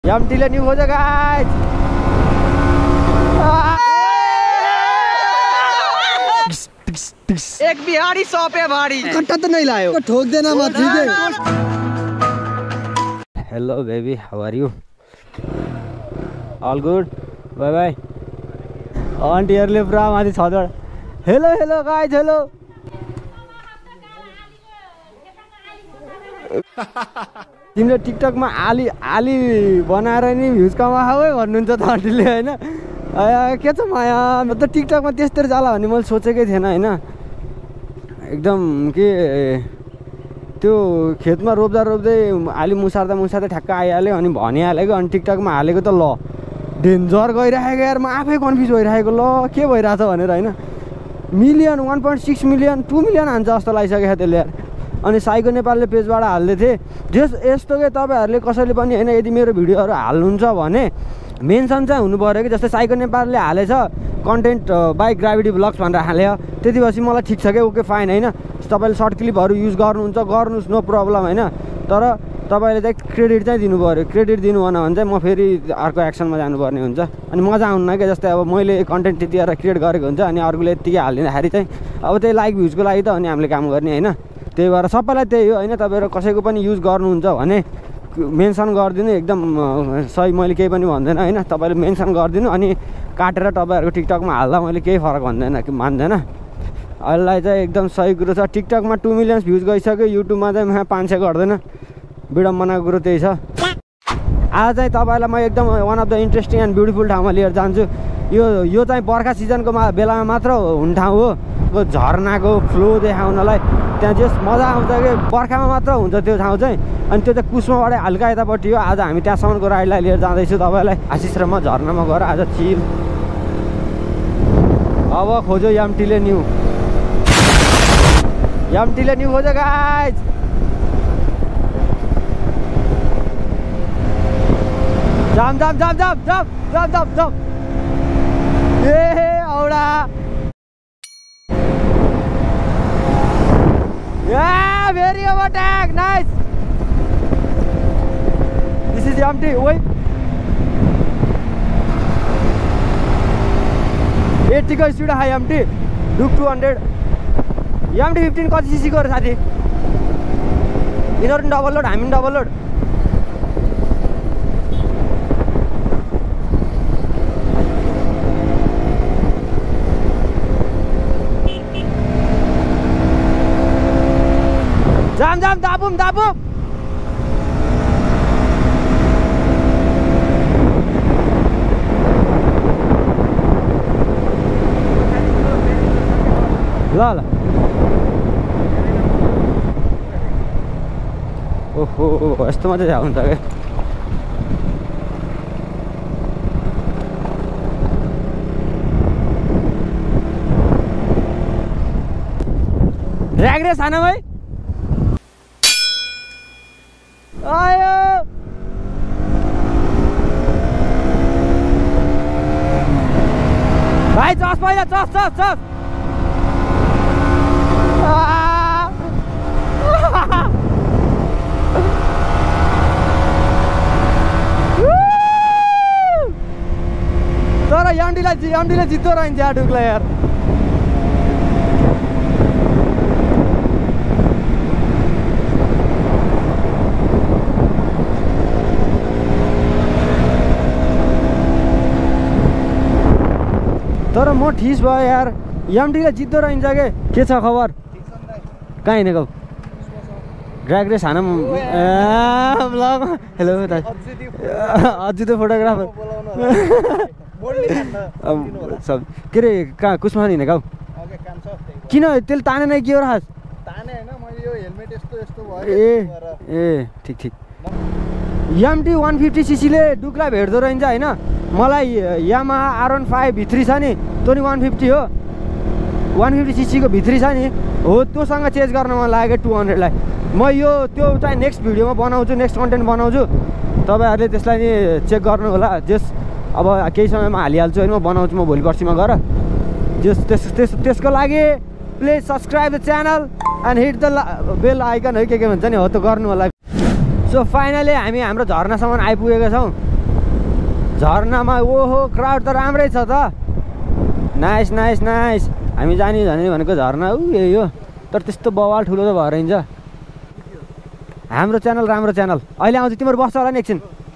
एमटीले new हो जाएगा एक बिहारी 100 पे भारी कट्टा तो नहीं लायो ठोक देना मत ठीक है। Hello baby how are you all good bye bye आन्टीहरुले पुरा माथि छदबाट हेलो हेलो गाइज हेलो तिमीले टिकटकमा आली आली बनाएर नि भ्युज कमाऊ है भन्नुहुन्छ त आन्टीले हैन के छ माया म त टिकटकमा त्यस्तै जाला भन्ने मैले सोचेकै थिएन हैन एकदम के त्यो खेतमा रोप्दा रोप्दै आली मुसार्दा मुसार्दै ठ्याक्क आइहाल्यो अनि भनिहालेको अनि टिकटकमा हालेको त ल डेन्जर गइरहेको यार म आफै कन्फ्युज भइरहेको ल के भइरहेछ भनेर हैन मिलियन 1.6 मिलियन 2 मिलियन हान्छ जस्तो लागिसकेको त्यसले यार अनि साइको नेपालले पेजबाट हाल्दै थिए यस्तो के तपाईँहरूले कसैले पनि हैन यदि मेरो भिडियोहरू हाल्नुहुन्छ भने मेन्सन चाहिँ हुनु पर्यो कि जस्तै साइको नेपालले हालेछ कन्टेन्ट बाई ग्राभिटी ब्लग्स भनेर हाल्यो त्यतिपछि मलाई ठिक छ कि ओके फाइन हैन तपाईँले सर्ट क्लिपहरू युज गर्नुहुन्छ गर्नुहोस् नो प्रब्लम हैन तर तपाईँले चाहिँ क्रेडिट चाहिँ दिनु पर्यो क्रेडिट दिनु भएन भने चाहिँ म फेरि अर्को एक्सनमा जानुपर्ने हुन्छ अनि मजा आउन्न क्या जस्तै अब मैले कन्टेन्ट त्यतिखेर क्रिएट गरेको हुन्छ अनि अर्कोले यत्तिकै हालिदिँदाखेरि चाहिँ अब त्यही लाइक भ्युजको लागि त अनि हामीले काम गर्ने हैन त्यही भएर सबैलाई त्यही हो हैन तपाईँहरू कसैको पनि युज गर्नुहुन्छ भने मेन्सन गरिदिनु एकदम सही मैले केही पनि भन्दैन हैन तपाईँले मेन्सन गरिदिनु अनि काटेर तपाईँहरूको टिकटकमा हाल्दा मैले केही फरक भन्दैन मान्दैन अहिलेलाई चाहिँ एकदम सही कुरो छ टिकटकमा 2 मिलियन भ्युज गइसक्यो युट्युबमा चाहिँ 500 गर्दैन विडम्बनाको कुरो त्यही छ आज चाहिँ तपाईँलाई म एकदम one of the interesting and beautiful ठाउँमा लिएर जान्छु यो चाहिँ बर्खा सिजनको बेलामा मात्र हुने ठाउँ हो झरनाको फ्लो देखाउनलाई त्यहाँ जस मजा आउँछ कि बर्खामा मात्र हुन्छ त्यो ठाउँ चाहिँ अनि त्यो चाहिँ कुस्माबाट हल्का यतापट्टि हो आज हामी त्यहाँसम्मको राइडलाई लिएर जाँदैछु तपाईँलाई आशिष र म झरनामा गएर आज चिल अब खोज्यो एमटीले न्यू खोज्यो गाइज जाम जाम जाम जाम जाम जाम जाम जाम ए औडा Yeah, very overtake, nice. This is empty. Wait. 80 को speed high empty. Duke 200. empty 15 कति सीसी को साथी? इधर डबल लोड, हामी डबल लोड. जाम जाम दाबुम दाबुम ल ल ओहो यस्तो मात्रै जाउँ त के ड्र्याग रेस हान भाइ आयो भाइ चस पहिला चस चस चस तर एमडीलाई जित्दो रहन्छ यार ढुक्ला यार तर म ठिस भयो यार एमडीले जित्दो रहन्छ के छ खबर कहाँ हिँडेको ड्र्याग रेस हान ब्लग हेलो अझै त फोटोग्राफर सब के अरे कहाँ कुसमा हिँडेको किन त्यसले तानेन के हो र खास ए ठिक ठिक एमटी 150 सीसीले डुक्ला भेट्दो रहेछ हैन मलाई यामाहा R15 भित्री छ नि त्यो नि 150 हो 150 सीसीको भित्री छ नि हो त्योसँग चेन्ज गर्न मन लाग्यो 200 लाई म यो त्यो चाहिँ नेक्स्ट भिडियोमा बनाउँछु नेक्स्ट कन्टेन्ट बनाउँछु तपाईहरुले त्यसलाई नि चेक गर्नु होला जस अब केही समयमा हालिहाल्छु हैन म बनाउँछु म भोलि पर्सिमा गएर जस त्यसको लागि please subscribe the channel and hit the bell icon है के भन्छ नि हो त गर्नु होला सो फाइनली हामी हाम्रो झरनासम्म आइपुगेका छौं झरनामा ओहो क्राउड त राम्रै छ त। Nice nice nice. हामी जाने भनेको झरना यही हो, तर त्यस्तो बवाल ठुलो त भएर हिँड्छ। हाम्रो च्यानल राम्रो च्यानल। अहिले आउँछ तिम्रो बस्छ होला नि एकछिन।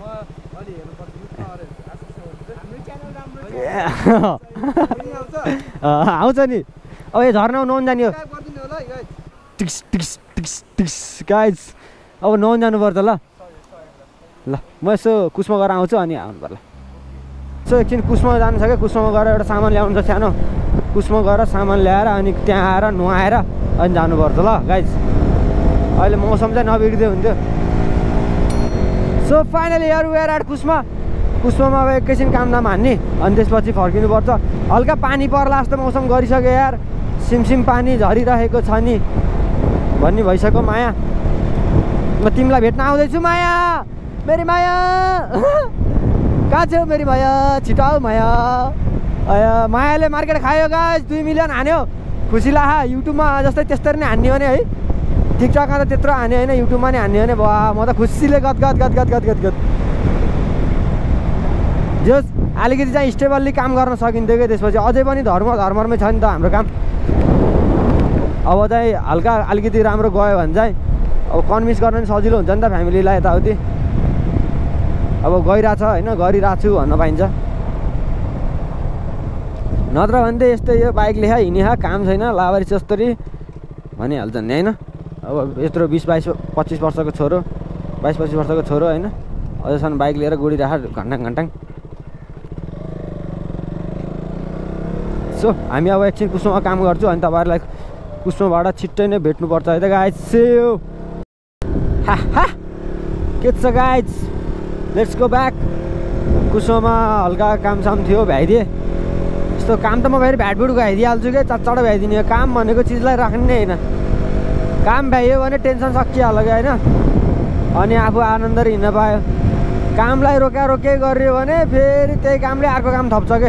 आउँछ नि। अब यो झरनामा नुहाउनु जाने हो। टिक्स टिक्स टिक्स टिक्स गाइज, अब नुहाउनु जानुपर्छ ल। ल म यसो कुसमा गएर आउँछु अनि आउनु पर्ला। यसो एकछिन कुसमा जानु छ क्या, कुसमा गएर एउटा सामान ल्याउनु छ सानो। कुसमा गएर सामान ल्याएर अनि त्यहाँ आएर नुहाएर अनि जानुपर्छ ल गाइज। अहिले मौसम चाहिँ नबिग्रिँदै हुन्थ्यो। सो फाइनली यार वी आर एट कुसमा। कुसमामा अब एकैछिन कामदाम हान्ने अनि त्यसपछि फर्किनुपर्छ। हल्का पानी पर्ला जस्तो मौसम गरिसक्यो यार। सिमसिम पानी झरिरहेको छ नि भन्ने भइसक्यो। माया, म तिमीलाई भेट्न आउँदैछु माया, मेरी माया। कहाँ छौ मेरी माया, छिटो आऊ माया। मायाले मार्केट खायो गाइस, 2 मिलियन हान्यो। खुसी लाहा। युट्युबमा जस्तै त्यस्तरी नै हान्ने हो भने है। टिकटकमा त त्यत्रो हान्यो होइन, युट्युबमा नि हान्ने हो भने वाह म त खुसीले गद गद गद गद गद गद गद। जस अलिकति चाहिँ स्टेबल्ली काम गर्न सकिन्थ्यो कि त्यसपछि अझै पनि धर्ममै छ नि त हाम्रो काम। अब चाहिँ हल्का अलिकति राम्रो गयो भने चाहिँ अब कन्भिन्स गर्न नि सजिलो हुन्छ नि त फ्यामिलीलाई यताउति। अब गइरहेछ होइन, गरिरहेको छु भन्न पाइन्छ। नत्र भने त यस्तै यो बाइक लेखा हिँडे काम छैन लावारी जस्तरी भनिहाल्छ नि होइन। अब यत्रो 20-22-25 वर्षको छोरो, 22-25 वर्षको छोरो होइन, अझैसम्म बाइक लिएर गुडिरहेको घन्टाङ। सो हामी अब एकछिन कुसुमा काम गर्छु अनि तपाईँहरूलाई कुसुमाबाट छिट्टै नै भेट्नुपर्छ है त गाइज। सेयो हा के छ guys, let's go back. Kusma हल्का कामसाम थियो, भ्याइदिएँ। यस्तो काम त म फेरि भ्याटभुट भ्याइदिइहाल्छु कि, चटचटो भ्याइदिने। काम भनेको चिजलाई राख्ने होइन, काम भ्याइयो भने टेन्सन सकिहाल्यो कि होइन, अनि आफू आनन्दले हिँड्न पायो। कामलाई रोकै गरियो भने फेरि त्यही कामले अर्को काम थप्छ के।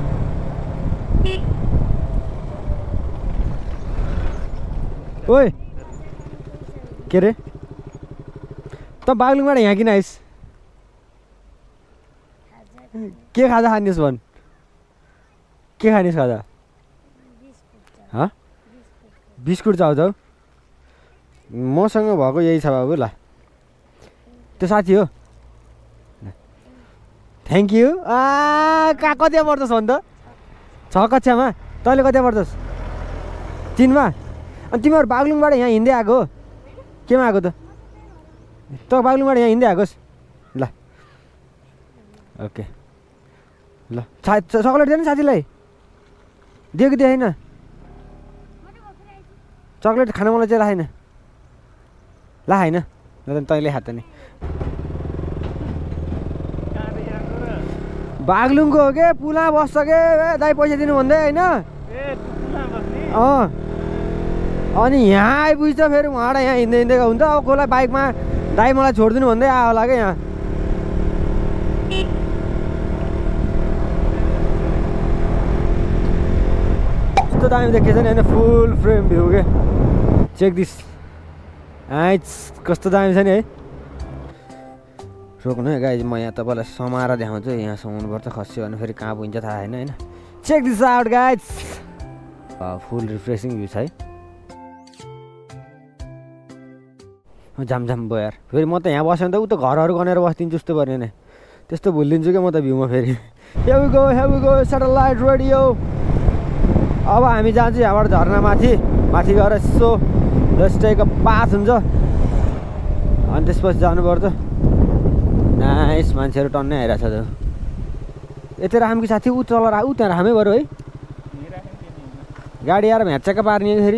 ओए के रे त बागलुङबाट यहाँ किन आइस? के खाजा खानिस् भन्? के खानिस् खाजा? बिस्कुट चाउचाउ? मसँग भएको यही छ बाबु। ल त्यो साथी हो, थ्याङ्क यू। कति पढ्छस् भन् त? 6 कक्षामा। तैँले कति पढ्छस्? 3मा। अनि तिमीहरू बागलुङबाट यहाँ हिँड्दै आएको हो? केमा आएको त? त बागलुङबाट यहाँ हिँड्दै आएकोस्? ल ओके। ल चक्लेट दिएन साथीलाई? दियो कि दिएन? चक्लेट खान मलाई चाहिँ राखेन ला होइन, तैँले खात नि। बागलुङको हो के? पुला बस्छ के दाइ, पैसा दिनु भन्दै होइन? अनि यहाँ आइपुग्छ फेरि उहाँबाट यहाँ हिँड्दै हुन्छ। अब कसलाई बाइकमा दाइ मलाई छोडिदिनु भन्दै आयो होला क्या यहाँ। कस्तो दामी देखेछ नि होइन, फुल फ्रेम भ्यू के। चेक दिस कस्तो दामी छ नि है। रोक्नु है गाइज, म यहाँ तपाईँलाई समाएर देखाउँछु। यहाँ समाउनुपर्छ, खस्यो भने फेरि कहाँ पुगिन्छ थाहा छैन होइन। Check this out guys, full refreshing view छ है। जाम भयो यार। फेरि म त यहाँ बस्यो भने त ऊ त घरहरू गनेर बस्दिन्छु जस्तो पर्यो नि, त्यस्तो भुलिदिन्छु क्या म त भ्यूमा फेरि। here we go satellite radio। अब हामी जान्छौँ यहाँबाट झरना माथि गएर यसो जस्तैको बाथ हुन्छ अनि त्यसपछि जानुपर्छ। नाइस, मान्छेहरू टन्नै आइरहेछ त। यति राम कि साथी, ऊ तल ऊ त्यहाँ रामै बरु है। गाडी आएर भ्याच्चाका पार्ने फेरि।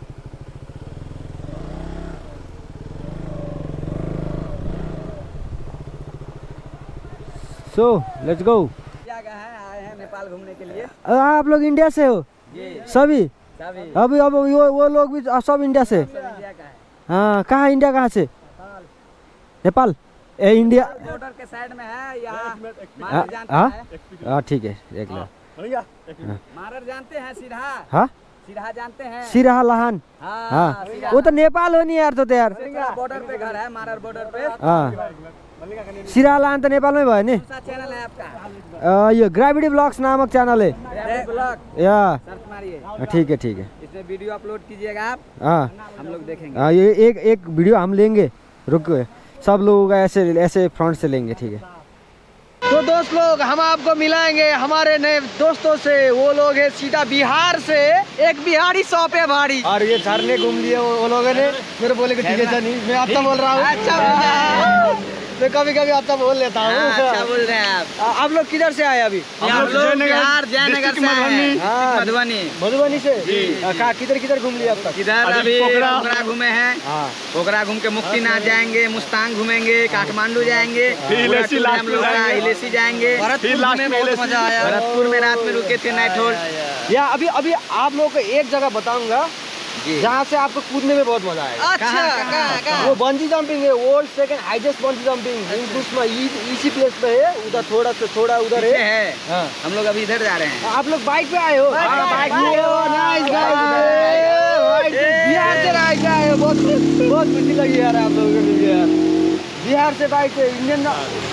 So let's go. आए हैं नेपाल घूमने के लिए। आप लोग इंडिया से हो? सभी? अभी अब वो लोग भी सब इंडिया से? हाँ, कहाँ इंडिया कहाँ से? नेपाल। इंडिया बॉर्डर के साइड में है यहाँ। हाँ ठीक है, देख लो। मारर जानते हैं? सिरहा? हाँ सिरहा जानते हैं? सिरहा लहान। हाँ वो तो नेपाल हो नहीं यार, तो यार बॉर्डर पे घर है, मारर बॉर्डर पे। हाँ सिराहा लान त नेपालमै भयो नि। कौन सा चैनल है आपका? यो ग्रेविटी ब्लॉग्स नामक चैनल है। ब्लॉग या सर्च मारिए, ठीक है ठीक है। इसमें वीडियो अपलोड कीजिएगा आप, हाँ हम लोग देखेंगे। हाँ, ये एक वीडियो हम लेंगे, रुको सब लोगों का ऐसे फ्रंट से लेंगे, ठीक है। तो दोस्त लोग, हम आपको मिलाएंगे हमारे नए दोस्तों से। वो लोग हैं सीधा बिहार से, एक बिहारी 100 पे भारी, और ये झरने घूम लिए वो लोगों ने। मेरे बोले कि ठीक है सर, नहीं मैं आपका बोल रहा हूँ। अच्छा मैं कभी कभी आपका बोल लेता हूँ। अच्छा बोल रहे हैं आप लोग किधर से आए अभी? हम लोग बिहार जयनगर से आए हैं। हाँ, मधुबनी से। किधर घूम लिया अब तक? किधर अभी पोखरा घूमे हैं। हाँ, पोखरा घूम के मुक्तिनाथ जाएंगे, मुस्तांग घूमेंगे, काठमांडू जाएंगे, हम लोग इलेसी जाएंगे। भरतपुर में रात में रुके थे, नाइट होल्ड। या अभी आप लोगों को एक जगह बताऊंगा जहाँ से आपको कूदने में बहुत मजा आएगा। अच्छा, वो बंजी जंपिंग है, world second highest bungee jumping उसमें इसी प्लेस पे है। उधर थोड़ा उधर है। हाँ। हम लोग अभी इधर जा रहे हैं। आप लोग बाइक पे आए हो? बाइक बिहार से राइड आए हो, बहुत खुशी लगी यार आप लोगों को मिल यार। बिहार से बाइक पे इंडियन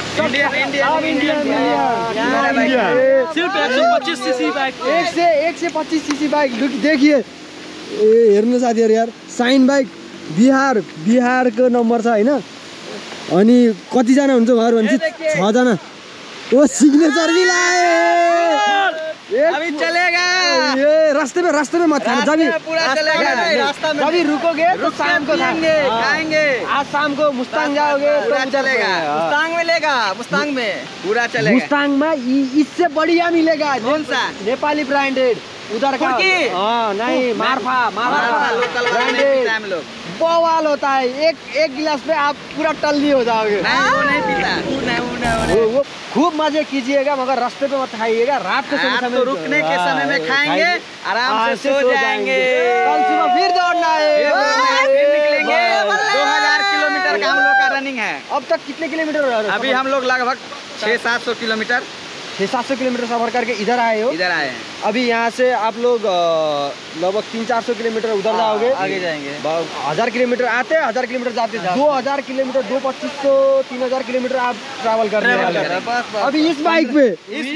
सिर्फ 125 सीसी बाइक, 125 सीसी बाइक। देखिए हेर्नु साथीहरु यार, साइन बाइक बिहारको नम्बर छ हैन। अनि कतिजना हुन्छ उहाँहरु भने 6 जना। वो सिग्नेचर भी लाए। अभी चलेगा ये रास्ते में मत खाना। जब पूरा चलेगा, रास्ता में जब रुकोगे तो शाम को खाएंगे। आज शाम को मुस्तांग जाओगे पूरा तो चलेगा। मुस्तांग मिलेगा, मुस्तांग में पूरा चलेगा। मुस्तांग में इससे बढ़िया मिलेगा। कौन सा? नेपाली ब्रांडेड उधर का। हाँ नहीं, मारफा लोकल ब्रांडेड हम लोग बवाल होता है। एक गिलास पे आप पूरा टल्ली हो जाओगे। नहीं, वो नहीं पीता। वो खूब मजे कीजिएगा, मगर रास्ते पे मत खाइएगा। रात के समय तो रुकने के समय में खाएंगे, आराम से सो जाएंगे। कल सुबह फिर दौड़ना है, फिर निकलेंगे। 2000 किलोमीटर का हम लोग का रनिंग है। अब तक कितने किलोमीटर हो रहा है? अभी हम लोग लगभग 600-700 किलोमीटर 600-700 किलोमीटर सफर करके इधर आए हो। इधर आए हैं। अभी यहाँ से आप लोग लगभग 300-400 किलोमीटर उधर जाओगे, आगे जाएंगे। 1000 किलोमीटर आते, 1000 किलोमीटर जाते, 2000 किलोमीटर, 2500-3000 किलोमीटर आप ट्रैवल कर रहे हैं अभी इस बाइक पे।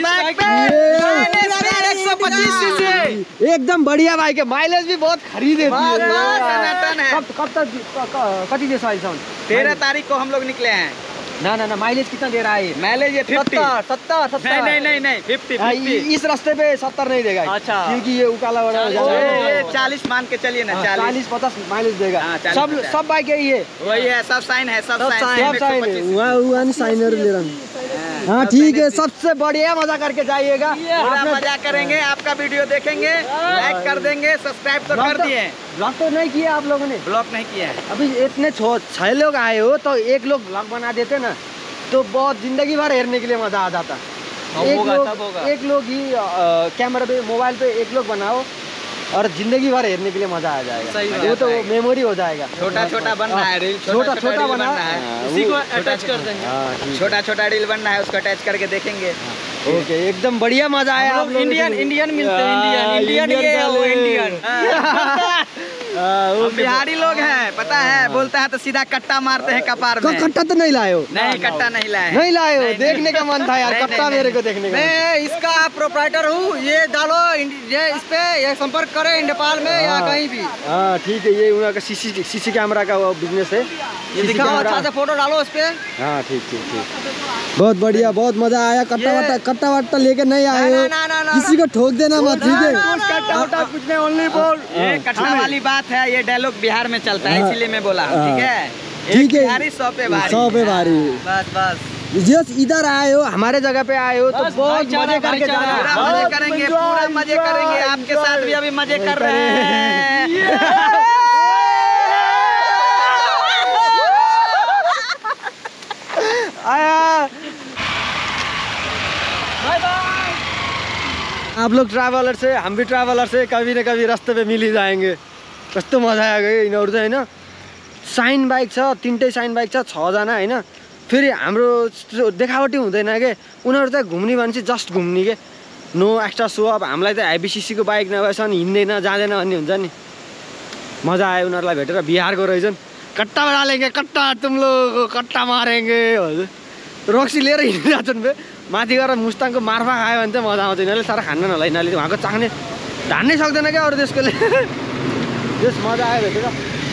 125 सीसी एकदम बढ़िया बाइक है। माइलेज भी बहुत खरीदे। कब तक कति देश आइल? 13 तारीख को हम लोग निकले हैं। ना माइलेज कितना दे रहा है? माइलेज ये 50 70 नहीं 50 इस रास्ते पे 70 नहीं देगा। अच्छा, क्योंकि ये उकाला वाला ये 40 मान के चलिए ना, 40-50 माइलेज देगा। सब बाइक यही है, वही है। सब साइन है, सब साइनर ले रहा। हाँ ठीक है, सबसे बढ़िया मजा करके जाइएगा। पूरा मजा करेंगे। आपका वीडियो देखेंगे, लाइक कर देंगे, सब्सक्राइब तो कर दिए। ब्लॉग तो नहीं किया आप लोगों ने? ब्लॉग नहीं किया है। अभी इतने 6 लोग आए हो तो एक लोग ब्लॉग बना देते ना, तो बहुत जिंदगी भर हेरने के लिए मजा आ जाता। एक लोग ही कैमरा पे, मोबाइल पे एक लोग बनाओ और जिंदगी भर हेरने के लिए मजा आ जाएगा। वो तो मेमोरी हो जाएगा। छोटा बन रहा है रील, छोटा बना है, उसी को अटैच कर देंगे। छोटा रील बन रहा है, उसको अटैच करके देखेंगे। ओके, एकदम बढ़िया मजा आया। आप लोग इंडियन मिलते हैं। इंडियन ये वो इंडियन बिहारी लोग हैं, पता है। बोलता है तो सीधा कट्टा मारते हैं कपार में। कट्टा तो नहीं लाए हो? नहीं, कट्टा नहीं लाए। नहीं लाए हो? देखने का मन था यार कट्टा, मेरे को देखने का। मैं इसका प्रोप्राइटर हूँ। ये डालो, ये इस पे ये संपर्क करें नेपाल में या कहीं भी। हाँ ठीक है, ये उनका सीसी कैमरा का बिजनेस है। ये दिखाओ, अच्छा से फोटो डालो इस पे। हाँ ठीक। बहुत बढ़िया, बहुत मजा आया। कट्टा वट्टा लेके नहीं आए हो, किसी को ठोक देना मत, ठीक है? कुछ नहीं, ओनली बोल। ये कट्टा वाली बात है, ये डायलॉग बिहार में चलता है, इसीलिए मैं बोला। ठीक है, ठीक है। बिहारी 100 पे भारी। बस जिस इधर आए हो, हमारे जगह पे आए हो, तो बहुत मजे करके जाना। पूरा मजे करेंगे। आपके साथ भी अभी मजे कर रहे हैं। आया आप लोग ट्रैवलर से, हम भी ट्रैवलर से कभी न कभी रास्ते पे मिल ही जाएंगे। कस्तो मजा आयो यिनीहरू चाहिँ हैन। साइन बाइक छ, 3टै साइन बाइक छ, 6 जना हैन। फेरि हाम्रो देखावटी हुँदैन के, उनीहरू चाहिँ घुम्ने भनेपछि जस्ट घुम्ने के, नो एक्स्ट्रा सो अप। हामीलाई त आइबिसिसी को बाइक नभएसम्म हिँड्दैन जाँदैन भन्ने हुन्छ नि। मजा आयो उनीहरूलाई भेटेर। बिहारको रहेछन्। कट्टा डालेंगे, कट्टा तुम लोग कट्टा मारेंगे। रक्सी लिएर हिँडिरहेको छन् बे माथि गएर मुस्ताङको मार्फा खायो भने चाहिँ मजा आउँछ यिनीहरूले साह्रो खान्न होला यिनीहरूले उहाँको चाख्ने धान्नै सक्दैन क्या अरू देशकोले यस मजा आयो भेटेर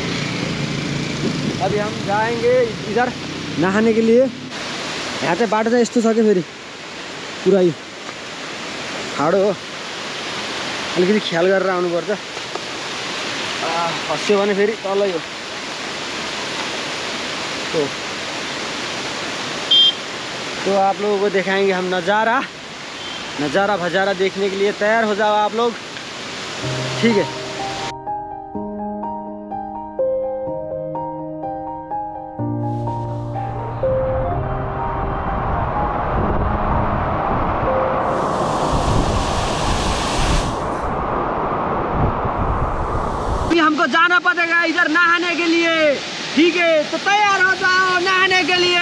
अभी हम जाएंगे इधर नहाने के लिए यहाँ चाहिँ बाटो चाहिँ यस्तो छ क्या फेरि पुरा यो ठाडो हो अलिकति ख्याल गरेर आउनुपर्छ खस्यो भने फेरि तल यो तो आप लोगों को दिखाएंगे हम नज़ारा भजारा देखने के लिए तैयार हो जाओ आप लोग ठीक है। अभी हमको जाना पड़ेगा इधर नहाने के लिए ठीक है, तो तैयार हो जाओ नहाने के लिए।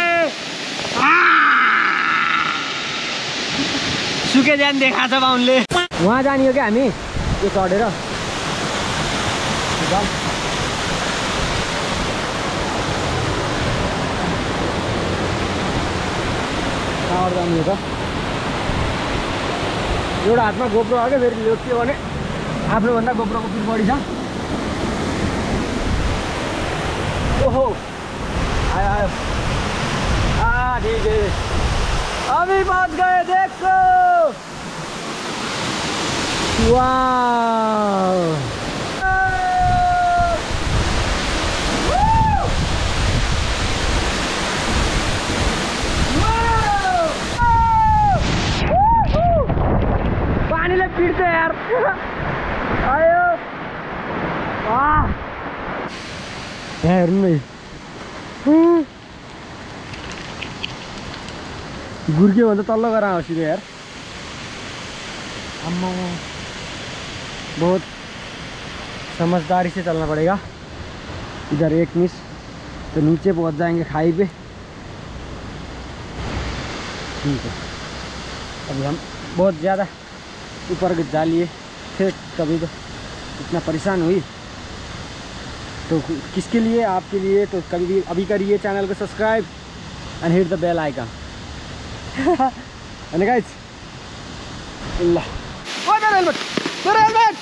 सुके जान देखा छ बाउनले वहाँ जाने हो क्या हामी यो चढेर कहाँबाट जाने हो त एउटा हातमा गोप्रो आयो क्या फेरि लोट्यो भने आफ्नोभन्दा गोप्रोको पिर बढी छ। ओहो आयो आयो ठीक है अभी पहुंच गए देखो वाह पानीले पिट्छ यार आयो वाह हेर्नु न गुर्क्यो भने त तल्लो गएर आउँछ यार अम्मा बहुत समझदारी से चलना पड़ेगा इधर एक मिस तो नीचे पहुंच जाएंगे खाई पे ठीक है। अभी हम बहुत ज़्यादा ऊपर जा लिए थे कभी तो इतना परेशान हुई तो किसके लिए आपके लिए तो कभी भी अभी करिए चैनल को subscribe and hit the bell icon and guys Allah oh no helmet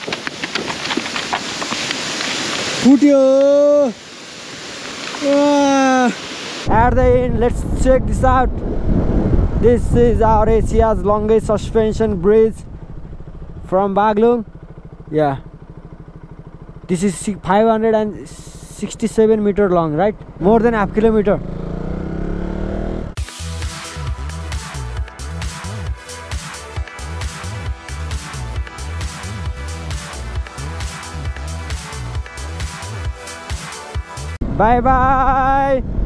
Putio at the end let's check this out. This is our Asia's longest suspension bridge from Baglung. Yeah, this is 567 meter long, right? More than half kilometer. Bye bye.